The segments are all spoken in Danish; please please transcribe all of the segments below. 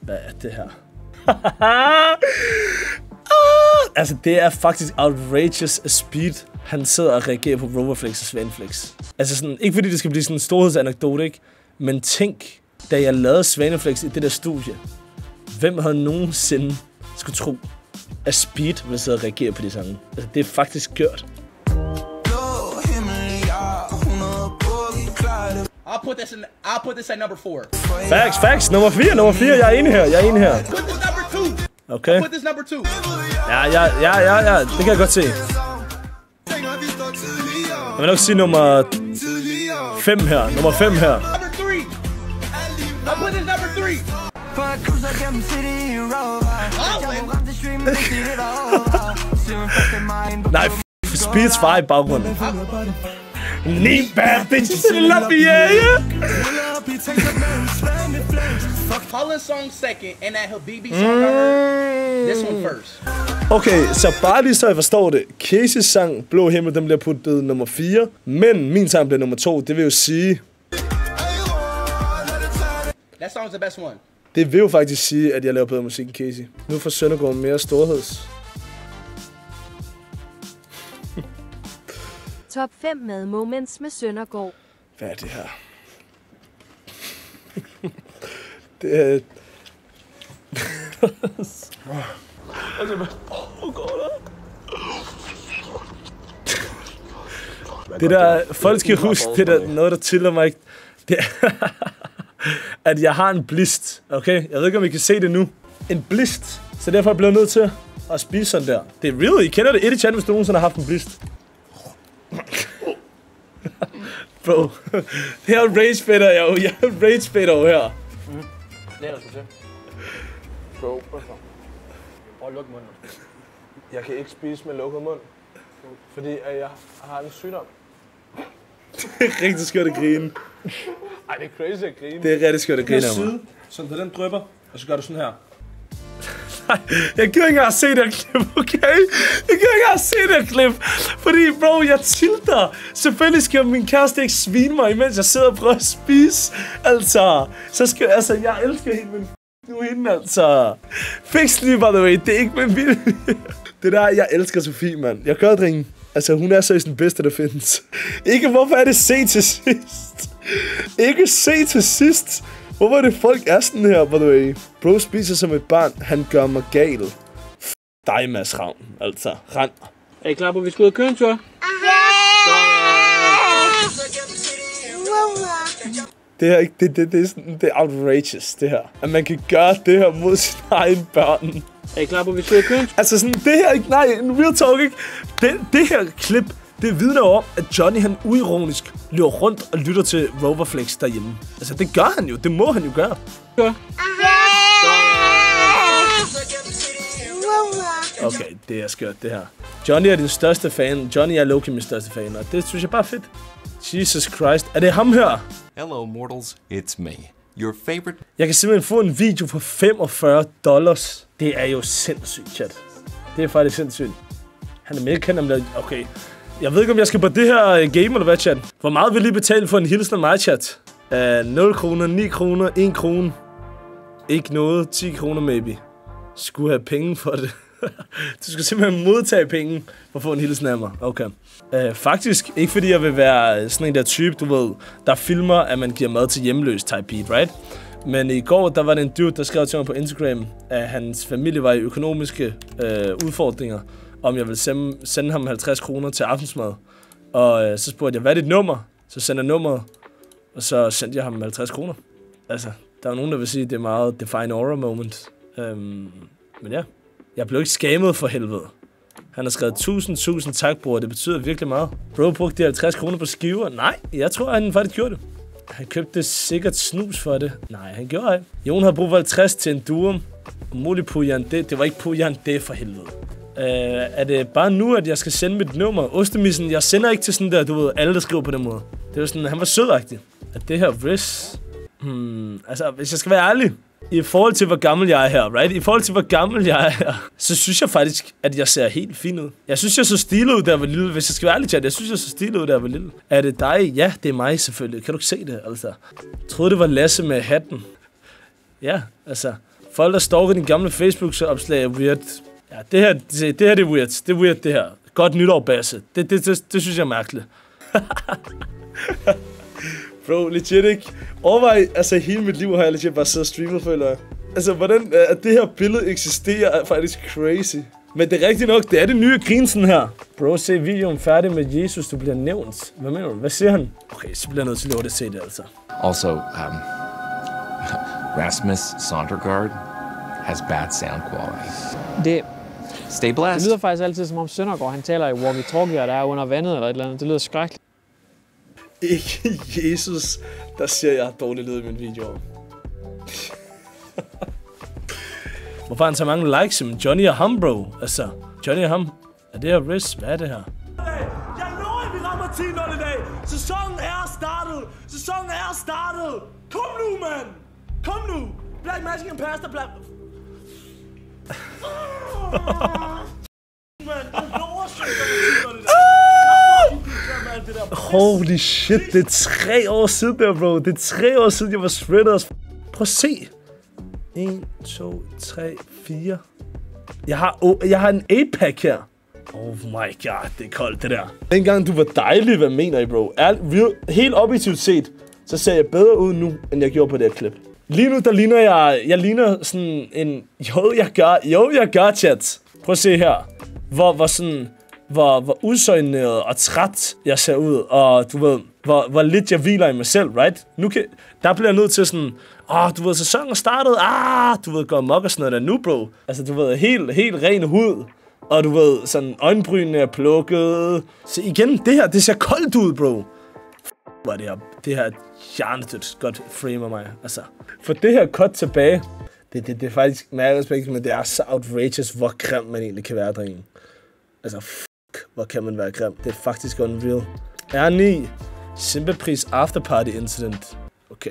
Hvad er det her? Altså, det er faktisk outrageous speed. Han sidder og reagerer på Roverflex og Svaneflex. Altså sådan, ikke fordi det skal blive sådan en storhedsanekdote, ikke? Men tænk, da jeg lavede Svaneflex i det der studie. Hvem havde nogensinde skulle tro, at Speed ville sidde og reagere på de sange? Altså, det er faktisk gjort. I'll put this at number 4. Facts. Nummer 4. Jeg er enig her. Put this number 2. Okay. Put this number 2. Ja. Det kan jeg godt se. Jeg vil nok sige nummer 5 her. Number 3. I'll put this number 3. Nej, Speeds far i baggrunden. Need bad bitches in La Vieja. Holland's song second, and that Habibi song I heard. This one first. Okay, så bare lige så jeg forstår det. Casey's sang Blå Himmel, den bliver puttet nummer 4. Men min sang bliver nummer 2. Det vil jo sige... That song's the best one. Det vil jo faktisk sige, at jeg laver bedre musik end Casey. Nu får Søndergaard mere storheds. Top 5 mad moments med Søndergaard. Hvad er det her? Det er... Det der... Folk skal huske, det der noget, der tiller mig ikke. Det er, at jeg har en blist, okay? Jeg ved ikke, om I kan se det nu. En blist. Så derfor bliver jeg nødt til at spise sådan der. Det er really, I kender det. Et i chat, hvis du nogensinde har haft en blist. Bro, det er rage fætter, jo. Jeg er rage fætter over her. Det er der til. Bro, prøv at lukke munden. Jeg kan ikke spise med lukket mund, fordi jeg har en sygdom. Det er rigtig skørt at grine. Ej, det er crazy at grine. Det er rigtig skørt at grine af mig. Sådan, så den drypper, og så gør du sådan her. Nej, jeg gider ikke engang se det klip, okay? Jeg gider ikke engang se det klip. Fordi, bro, jeg tilter. Selvfølgelig skal min kæreste ikke svine mig, imens jeg sidder og prøver at spise. Altså, så skal jeg elsker hende, men nu hende, altså. Fix lige, by the way. Det er ikke med vilje. Det der, jeg elsker Sofie, mand. Jeg gør dringe. Altså, hun er seriøst den bedste, der findes. Ikke, hvorfor er det C til sidst? Ikke C til sidst. Hvorfor er det folk er sådan her, by the way? Bro spiser som et barn. Han gør mig gal. Dig, Mads Ravn. Altså, rand. Er I klar på, at vi skal ud og køre en tur? Det her ikke, det er sådan, det er outrageous, det her. At man kan gøre det her mod sine egne børn. Er I klar på, at vi skal ud og køre en tur? Altså sådan, det her ikke, nej, en real talk, ikke? Det her klip, det vidner om, at Johnny, han uironisk løber rundt og lytter til Roverflex derhjemme. Altså, det gør han jo. Det må han jo gøre. Ja. Okay, det er skørt, det her. Johnny er din største fan. Johnny er low-key min største fan, og det synes jeg bare er fedt. Jesus Christ. Er det ham her? Hello, mortals. It's me, your favorite. Jeg kan simpelthen få en video for $45. Det er jo sindssygt, chat. Det er faktisk sindssygt. Han er mere kendt om det. Okay. Jeg ved ikke, om jeg skal på det her game, eller hvad, chat? Hvor meget vil I betale for en hilsen af mig, chat? 0 kroner, 9 kroner, 1 krone. Ikke noget, 10 kroner maybe. Skulle have penge for det. Du skal simpelthen modtage penge for at få en hilsen af mig. Okay. Faktisk, ikke fordi jeg vil være sådan en der type, du ved, der filmer, at man giver mad til hjemløs type beat, right? Men i går, der var det en dude, der skrev til mig på Instagram, at hans familie var i økonomiske udfordringer, om jeg ville sende ham 50 kroner til aftensmad. Og så spurgte jeg, hvad er dit nummer? Så sendte jeg nummeret, og så sendte jeg ham 50 kroner. Altså, der er nogen, der vil sige, at det er meget define aura moment. Men ja, jeg blev ikke skammet for helvede. Han har skrevet 1000 tak, bror. Det betyder virkelig meget. Bro brugte de 50 kroner på skiver. Nej, jeg tror, han faktisk gjorde det. Han købte sikkert snus for det. Nej, han gjorde ikke. Jon havde brug for 50 til en durum. Muligt på Jan det. Det var ikke på Jan det for helvede. Er det bare nu, at jeg skal sende mit nummer? Ostemissen, jeg sender ikke til sådan der, du ved, alle der skriver på den måde. Det var sådan, han var sødagtig. At det her Riz... altså, hvis jeg skal være ærlig, i forhold til, hvor gammel jeg er her, right? I forhold til, hvor gammel jeg er her, så synes jeg faktisk, at jeg ser helt fin ud. Jeg synes, jeg så stilet ud, da jeg var lille. Hvis jeg skal være ærlig, chat, jeg synes, jeg så stilet ud, da jeg var lille. Er det dig? Ja, det er mig selvfølgelig. Kan du ikke se det, altså? Jeg troede, det var Lasse med hatten. Ja, altså... Folk, der stalker dine gamle Facebook-opslag er weird. Ja, det her det er weird. Det er weird, det her. Godt nytår, Basse. Det synes jeg er mærkeligt. Bro, legit ikke. Overvej, altså hele mit liv har jeg legit bare siddet og streamet, føler jeg. Altså, hvordan at det her billede eksisterer, er faktisk crazy. Men det er rigtigt nok, det er det nye grinsen her. Bro, se videoen færdig med Jesus, du bliver nævnt. Hvad mener du? Hvad siger han? Okay, så bliver jeg nødt til at lade det se det, altså. Also, Rasmus Sondergaard has bad sound quality. Stay Det blessed. lyder faktisk altid som om Søndergaard, han taler i walkie-talkie, der er under vandet eller et eller andet. Det lyder skrækkeligt. Ikke Jesus, der siger jeg dårligt lyd i min video. Hvorfor har han så mange likes som Johnny og ham, bro? Altså, Johnny og ham. Er det her Riz? Hvad er det her? Jeg lover, at vi rammer 10-0 i dag. Sæsonen er startet. Sæsonen er startet. Kom nu, mand. Kom nu. Black Magic and Pasta Black. Holy shit, det er 3 år siden der, bro. Det er 3 år siden, jeg var shredded. Prøv at se. 1, 2, 3, 4. Jeg har en 8-pack her. Oh my god, det er koldt, det der. Dengang du var dejlig, hvad mener I, bro? Helt objektivt set, så ser jeg bedre ud nu, end jeg gjorde på det her klip. Lige nu, der ligner jeg ligner sådan en... Jo, jeg gør, chat. Prøv at se her. Hvor udsøgneret og træt jeg ser ud, og du ved, hvor lidt jeg hviler i mig selv, right? Der bliver jeg nødt til sådan, du ved, sæsonen startede, du ved, gå amok og sådan noget der nu, bro. Altså, du ved, helt ren hud, og du ved, sådan øjenbrynene er plukket. Så igen, det ser koldt ud, bro. Hvor det her hjernedødt godt framer mig, altså. For det her cut tilbage, det er faktisk, med respekt, men det er så outrageous, hvor grim man egentlig kan være derinde. Altså, hvor kan man være grim? Det er faktisk unreal. R9. Simpelpris afterparty incident. Okay.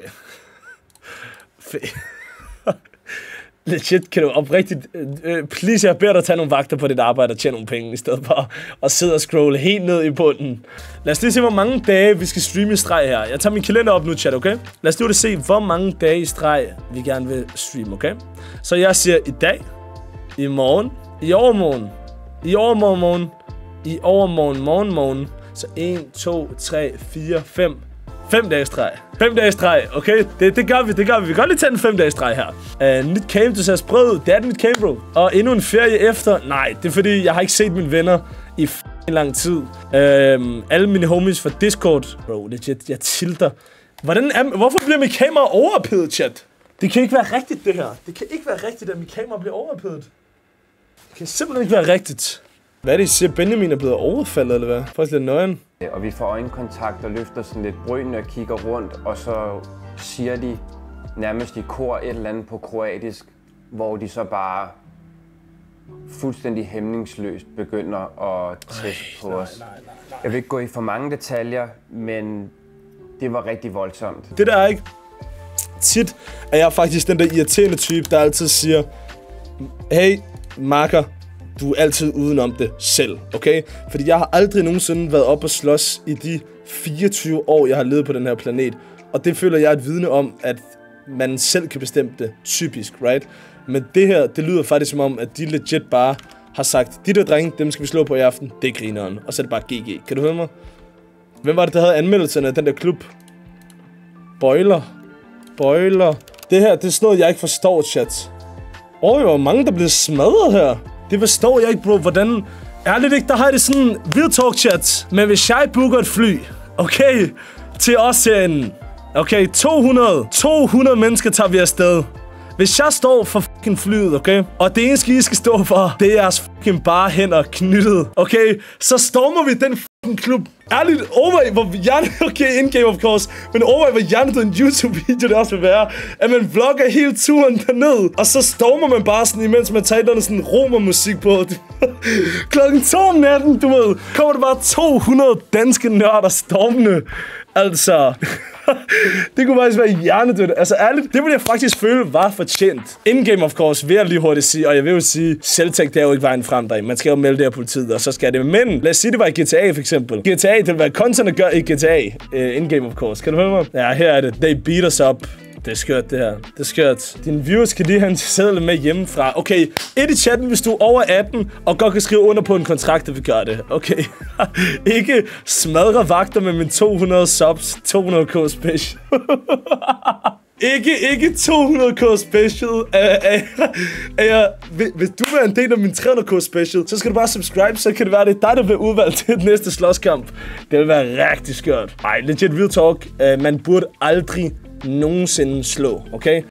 Legit, kan du oprigtigt... please, jeg beder dig tage nogle vagter på dit arbejde og tjene nogle penge, i stedet for at sidde og scrolle helt ned i bunden. Lad os lige se, hvor mange dage vi skal streame i streg her. Jeg tager min kalender op nu, chat, okay? Lad os lige se, hvor mange dage i streg vi gerne vil streame, okay? Så jeg siger i dag, i morgen, i overmorgen, i overmorgen, i overmorgen, så 1, 2, 3, 4, 5. 5 dage streg. 5 dage streg, okay? Det gør vi. Vi kan godt lige tage en 5 dage streg her. Nyt camp, du ser sprød ud. Det er et nyt camp, bro. Og endnu en ferie efter. Nej, det er fordi, jeg har ikke set mine venner i lang tid. Alle mine homies fra Discord. Bro, legit, jeg tilter. Hvorfor bliver mit kamera overophedet, chat? Det kan ikke være rigtigt, det her. Det kan ikke være rigtigt, at mit kamera bliver overophedet. Det kan simpelthen ikke være rigtigt. Hvad er det, I siger? Benjamin er blevet overfaldet, eller hvad? Faktisk lidt nøgen. Og vi får øjenkontakt og løfter sådan lidt brynene og kigger rundt, og så siger de nærmest i kor et eller andet på kroatisk, hvor de så bare fuldstændig hæmningsløst begynder at teste på os. Nej. Jeg vil ikke gå i for mange detaljer, men det var rigtig voldsomt. Det der er ikke tit, at jeg er faktisk den der irriterende type, der altid siger, hey, makker, du er altid udenom det selv, okay? Fordi jeg har aldrig nogensinde været oppe og slås i de 24 år, jeg har levet på den her planet. Og det føler jeg er et vidne om, at man selv kan bestemme det, typisk, right? Men det her, det lyder faktisk som om, at de legit bare har sagt, de der drenge, dem skal vi slå på i aften, det er grineren. Og så er det bare GG. Kan du høre mig? Hvem var det, der havde anmeldelserne af den der klub? Boiler. Det her, det er sådan noget, jeg ikke forstår, chat. Hvor mange, der blev smadret her. Det forstår jeg ikke, bro. Hvordan... Ærligt ikke, der har jeg det sådan... Real talk, chat. Men hvis jeg booker et fly, okay, til os herinde, okay, 200 mennesker tager vi afsted. Hvis jeg står for fucking flyet, okay, og det eneste, I skal stå for, det er jeres fucking bare hænder knyttet, okay, så stormer vi den fucking klub. Ærligt, overvej, hvor hjernedød, okay, in-game of course, men overvej, hvor hjernedød en YouTube-video det også vil være, at man vlogger hele turen derned, og så stormer man bare sådan, imens man tager noget sådan romermusik på. Klokken 2 om natten, du ved, kommer der bare 200 danske nørder stormende. Altså, det kunne faktisk være hjernedødt. Altså ærligt, det ville jeg faktisk føle var fortjent. In-game of course, vil jeg lige hurtigt sige, og jeg vil jo sige, selvtægt er jo ikke vejen frem der. Man skal jo melde det af politiet, og så skal det. Men lad os sige, det var i GTA for eksempel. GTA, det vil være content at gøre i GTA. In-game of course. Kan du høre mig? Ja, her er det. They beat us up. Det er skørt, det her. Det er skørt. Dine viewers kan lige have en seddel med hjemmefra. Okay, et i chatten, hvis du er over 18 og godt kan skrive under på en kontrakt, der vil gøre det. Okay. Ikke smadre vagter med min 200 subs, 200k special. Ikke 200k special. Hvis du vil være en del af min 300k special, så skal du bare subscribe, så kan det være, det er dig, der bliver udvalgt til den næste slåskamp. Det vil være rigtig skørt. Ej, legit real talk. Man burde aldrig nogensinde slå, okay?